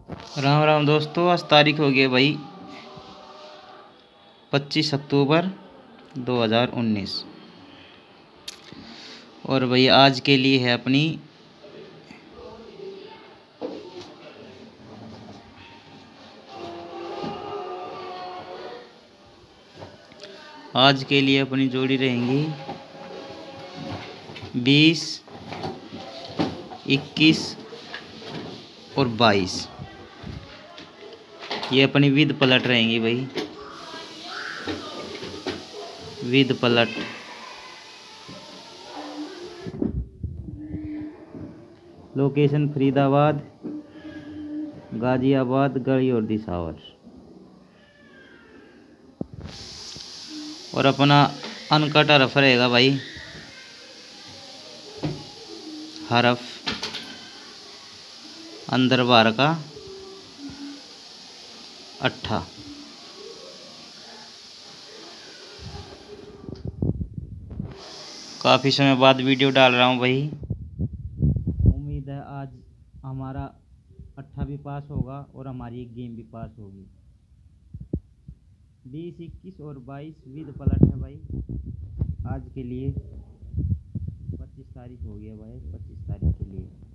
राम राम दोस्तों, आज तारीख हो गई है भाई 25 अक्टूबर 2019। और भाई आज के लिए है अपनी जोड़ी रहेंगी 20, 21 और 22। ये अपनी विद पलट रहेंगी भाई, विद पलट। लोकेशन फरीदाबाद, गाजियाबाद, गढ़ी और दिसावर। और अपना अनकट हरफ रहेगा भाई, हरफ अंदर बार का 8। काफ़ी समय बाद वीडियो डाल रहा हूँ भाई। उम्मीद है आज हमारा 8 भी पास होगा और हमारी एक गेम भी पास होगी। 20, 21 और 22 विद पलट है भाई। आज के लिए 25 तारीख हो गया भाई, 25 तारीख के लिए।